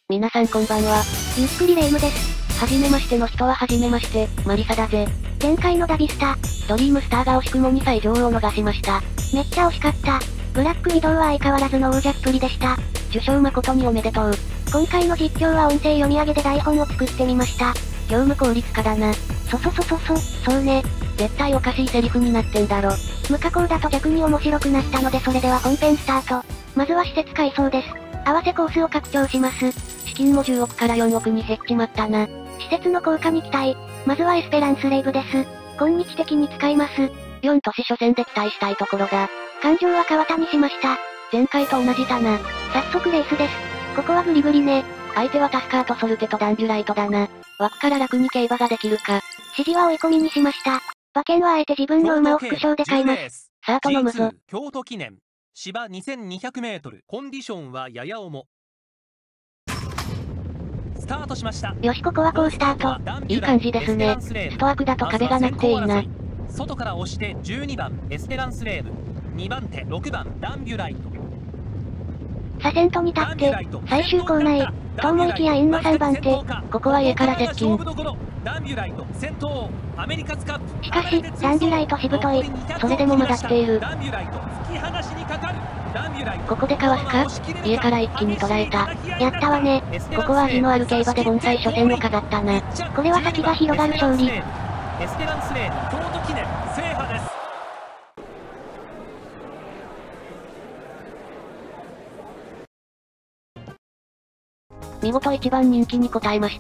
皆さんこんばんは。 ゆっくりレ夢ムです。 はじめましての人ははじめまして、マリサだぜ。 前回のダビスタ、 ドリームスターが惜しくも2歳女王を逃しました。 めっちゃ惜しかった。ブラックウィドウは相変わらずの王者っぷりでした。 受賞誠におめでとう。 今回の実況は音声読み上げで台本を作ってみました。 業務効率化だな。 そうね。 絶対おかしいセリフになってんだろ。 無加工だと逆に面白くなったのでそれでは本編スタート。まずは施設改装です。合わせコースを拡張します。 資金も10億から4億に減っちまったな。 施設の効果に期待。まずはエスペランスレイブです。今日的に使います。 4都市初戦で期待したいところだ。 感情は川田にしました。 前回と同じだな。 早速レースです。ここはグリグリね。 相手はタスカーとソルテとダンビュライトだな。枠から楽に競馬ができるか。 指示は追い込みにしました。馬券はあえて自分の馬を副賞で買います。 さあ頼むぞ。 京都記念芝 2200m コンディションはやや重。スタートしました。 よしここは好スタート。 いい感じですね。ストアクだと壁がなくていいな。 外から押して12番エスペランスレーブ、2番手6番ダンビュライト。 左遷とに立って最終コーナーと思いきやインの3番手。 ここは家から接近。 ダンビュライト先頭。アメリカツカップ。 しかしダンビュライトしぶとい。 それでも曲がっている。 ダンビュライト突き放しにかかる。ダンビュライトここでかわすか。家から一気に捉えた。 やったわね。 ここは味のある競馬で盆栽初戦を飾ったな。 これは先が広がる勝利。 エスペランスレーブ京都記念制覇です。 見事一番人気に応えました。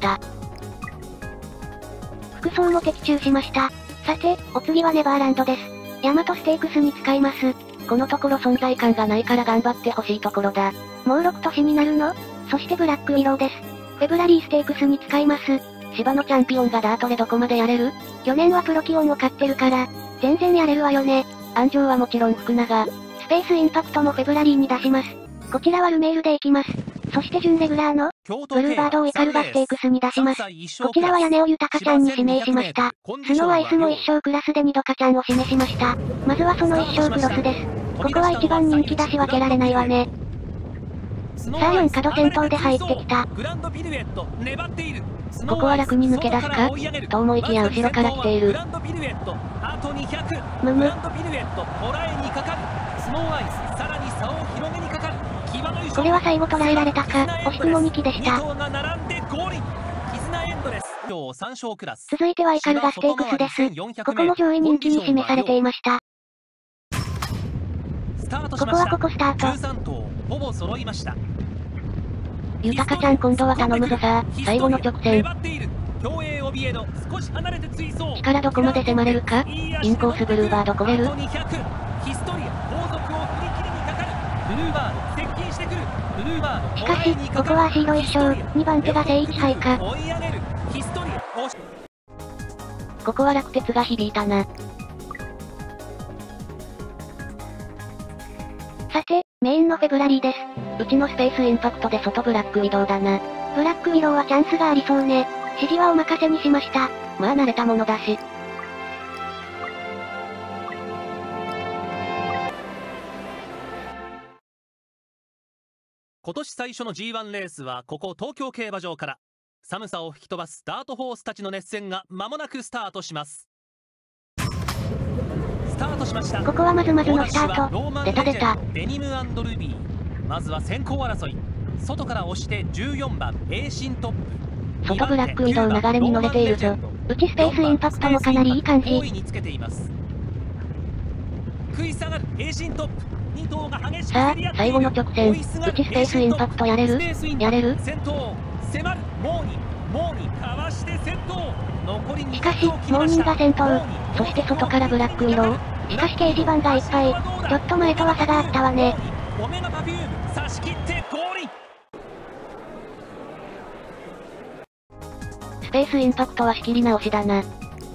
服装も的中しました。さて、お次はネバーランドです。ヤマトステークスに使います。 このところ存在感がないから頑張ってほしいところだ。 もう6都市になるの？そしてブラックウィローです。フェブラリーステークスに使います。 芝のチャンピオンがダートでどこまでやれる？ 去年はプロキオンを買ってるから、全然やれるわよね。 安城はもちろん福永。 スペースインパクトもフェブラリーに出します。こちらはルメールで行きます。そして準レギュラーのブルーバードをイカルバステークスに出します。こちらは屋根を豊ちゃんに指名しました。スノーアイスも一生クラスで2度かちゃんを示しました。まずはその一生クロスです。ここは一番人気だし分けられないわね。さあ4角先頭で入ってきた。 ここは楽に抜け出すかと思いきや後ろから来ている。 むむ。これは最後捉えられたか、惜しくも2期でした。続いてはイカルガステークスです。ここも上位人気に示されていました。ここはここスタート。 豊ちゃん今度は頼むぞさ、最後の直線。力どこまで迫れるか？インコースブルーバード来れる？ しかし、ここは足色一勝、2番手が正一杯か。 ここは落鉄が響いたな。 さて、メインのフェブラリーです。 うちのスペースインパクトで外ブラックウィドウだな。 ブラックウィドウはチャンスがありそうね。指示はお任せにしました。 まあ慣れたものだし。 今年最初の G1 レースはここ東京競馬場から。寒さを吹き飛ばすダートホースたちの熱戦が間もなくスタートします。スタートしました。 ここはまずまずのスタート。 出た。 デニム&ルビー。まずは先行争い。外から押して14番エーシントップ。 外ブラックウィドウ流れに乗れているぞ。 うちスペースインパクトもかなりいい感じ。 食い下がるエーシントップ。 さあ、最後の直線。うちスペースインパクトやれる？やれる？ 先頭迫るモーニかわして先頭。 しかし、モーニンが先頭。 そして外からブラックウィドウ。 しかし掲示板がいっぱい。ちょっと前とは差があったわね。 オメガパフューム差し切ってゴール。 スペースインパクトは仕切り直しだな。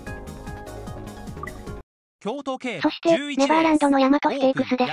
そして、ネバーランドのヤマトステークスです。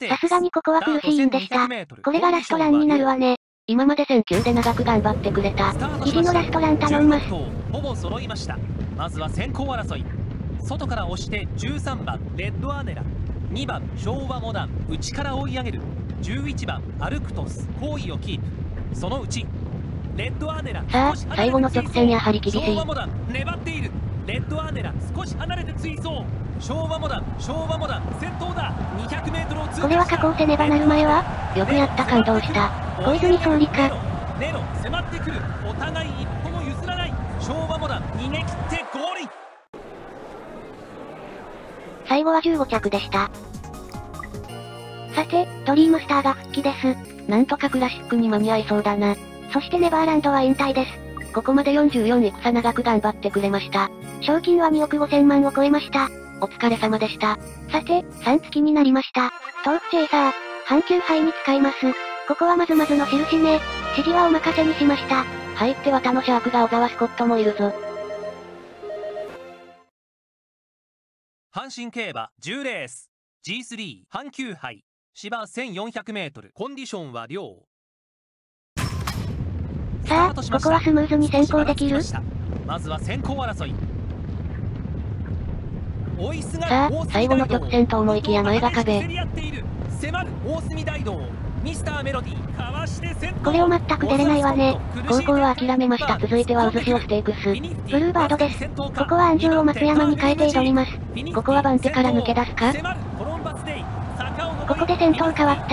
さすがにここは苦しいんでした。これがラストランになるわね。 今まで選球で長く頑張ってくれた。 肘のラストラン頼みます。 ほぼ揃いました。まずは先行争い。外から押して13番レッドアネラ、2番昭和モダン内から追い上げる11番アルクトス、包囲をキープ。その内レッドアーネラ。 さあ、最後の直線やはり厳しい。 昭和モダン粘っている。レッドアーネラ少し離れて追走。昭和モダン先頭だ。200メートルを通過した。 これは加工せねばなる前は。 よくやった、感動した。 小泉総理か。 ネロ迫ってくる。お互い一歩も譲らない。昭和モダン逃げ切ってゴール。 最後は15着でした。さて、ドリームスターが復帰です。 なんとかクラシックに間に合いそうだな。 そしてネバーランドは引退です。 ここまで44戦長く頑張ってくれました。 賞金は2億5000万を超えました。 お疲れ様でした。 さて、3月になりました。豆腐チェイサー、阪急杯に使います。ここはまずまずの印ね。指示はお任せにしました。 入っては他のシャークが小沢スコットもいるぞ。 阪神競馬10レース G3 阪急杯芝 1400m コンディションは良。 さあ、ここはスムーズに先行できる？ まずは先行争い。 さあ、最後の直線と思いきや前が壁。 迫る大隅大道。ミスターメロディかわして先頭。 これを全く出れないわね。 高校は諦めました。続いては渦潮ステークス。 ブルーバードです。ここは安城を松山に変えて挑みます。 ここは番手から抜け出すか？ ここで先頭変わった。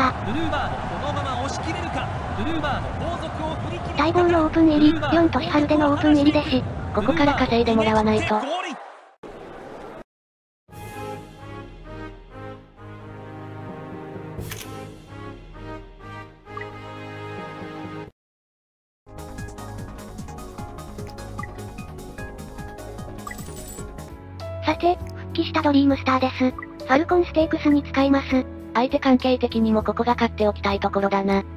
待望のオープン入り、4年春でのオープン入りですし、 ここから稼いでもらわないと。 さて、復帰したドリームスターです。ファルコンステークスに使います。 相手関係的にもここが勝っておきたいところだな。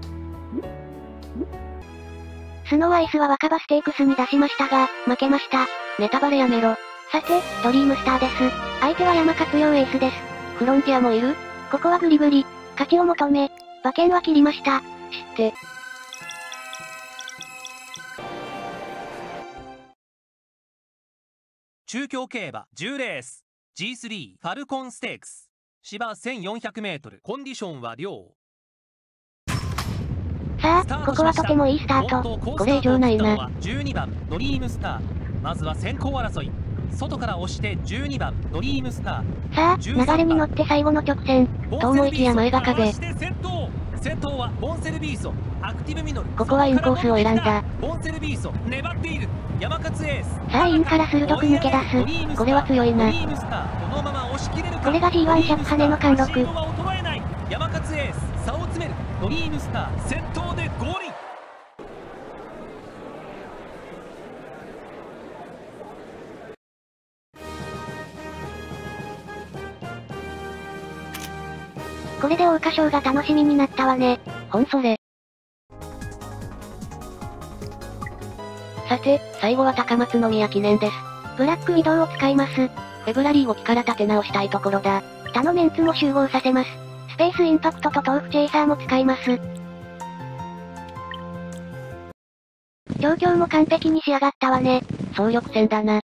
スノーアイスは若葉ステークスに出しましたが、負けました。 ネタバレやめろ。 さて、ドリームスターです。相手は山勝陽エースです。 フロンティアもいる？ ここはグリグリ。勝ちを求め、馬券は切りました。 知って。 中京競馬10レース G3 ファルコンステークス芝 1400m コンディションは良。 さあ、ここはとてもいいスタート。 これ以上ないな。 12番ドリームスター。まずは先行争い。外から押して12番ドリームスター。 さあ、流れに乗って最後の直線。 と思いきや前が壁。 先頭はボンセルビーソ、アクティブミノル。 ここはインコースを選んだ。 ボンセルビーソ粘っている。山勝エース。 さあ、インから鋭く抜け出す。 これは強いな。 このまま押し切れるか。 これが G1 100羽の貫禄。 山勝エース差を詰める。ドリームスター先頭でゴール。 これで桜花賞が楽しみになったわね。 ほんそれ。さて、最後は高松宮記念です。 ブラックウィドウを使います。 フェブラリー5期から立て直したいところだ。 他のメンツも集合させます。スペースインパクトと豆腐チェイサーも使います。状況も完璧に仕上がったわね。 総力戦だな。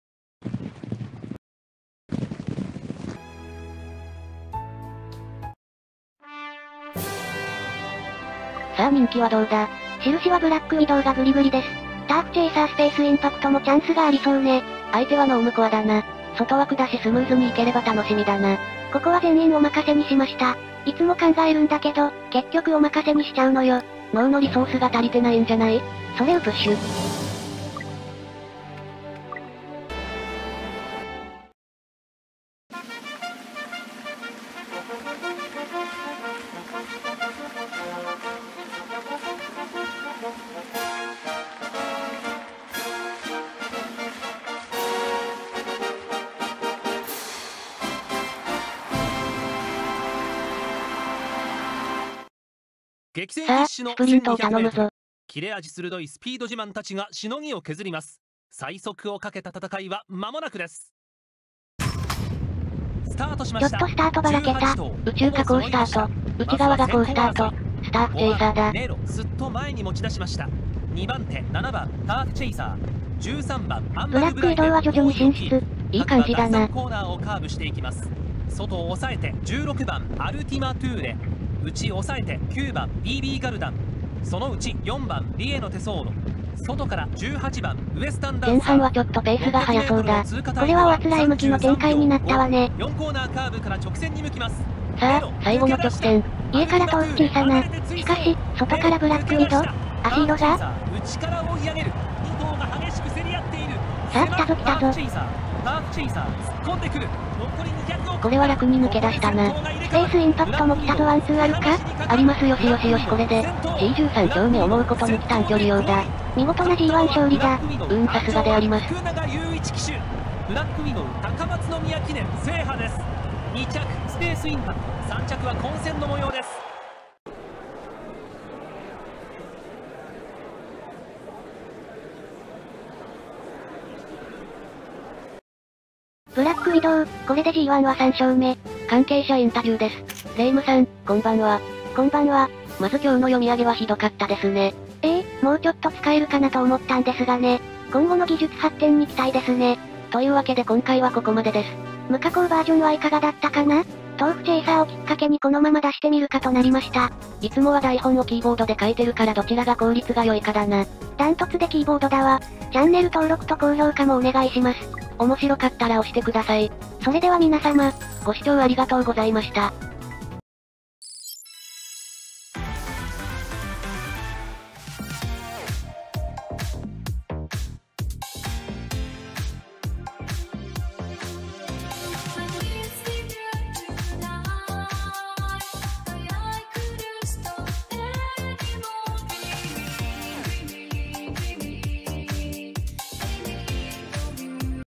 さあ人気はどうだ？ 印はブラックウィドウがグリグリです。ターフチェイサースペースインパクトもチャンスがありそうね。 相手はノームコアだな。外枠だしスムーズにいければ楽しみだな。 ここは全員お任せにしました。いつも考えるんだけど、結局お任せにしちゃうのよ。 脳のリソースが足りてないんじゃない？それをプッシュ。 激戦必至のスプリントを頼むぞ。 切れ味鋭いスピード自慢たちがしのぎを削ります。最速をかけた戦いは間もなくです。スタートしました。 ちょっとスタートばらけた。 宇宙加工スタート。内側がこうスタート。スターフチェイサーだ。 ネロすっと前に持ち出しました。2番手7番ターフチェイサー。13番アンブラック移動は徐々に進出。 いい感じだな。 コーナーをカーブしていきます。外を抑えて16番アルティマトゥーレ。内抑えて9番 BB ガルダン。そのうち4番リエのテソーロ。 外から18番ウエスタンダン前サー。 半はちょっとペースが速そうだ。 これはおあつらい向きの展開になったわね。 4コーナーカーブから直線に向きます。 さあ、最後の直線。 家から遠く小さな。しかし、外からブラックウィドウ。足色が内から追い上げる。2頭が激しく競り合っている。 さあ来たぞ来たぞ。 ダークチェイサー突っ込んでくる。残り200をこれは楽に抜け出したな。 スペースインパクトも来たぞ。ワンツーあるか。 ありますよしよしよし。これで C13 丁目思うこと抜き短距離用だ。 見事な G1 勝利だ。 さすがであります。 福永雄一騎手ブラックウィドウ高松宮記念制覇です。2着スペースインパクト、3着は混戦の模様です。 ブラックウィドウ、これで G1 は3勝目。 関係者インタビューです。レイムさん、こんばんは。 こんばんは。 まず今日の読み上げはひどかったですね。 もうちょっと使えるかなと思ったんですがね。今後の技術発展に期待ですね。 というわけで今回はここまでです。 無加工バージョンはいかがだったかな。豆腐チェイサーをきっかけにこのまま出してみるかとなりました。 いつもは台本をキーボードで書いてるからどちらが効率が良いかだな。 ダントツでキーボードだわ。チャンネル登録と高評価もお願いします。 面白かったら押してください。 それでは皆様、 ご視聴ありがとうございました。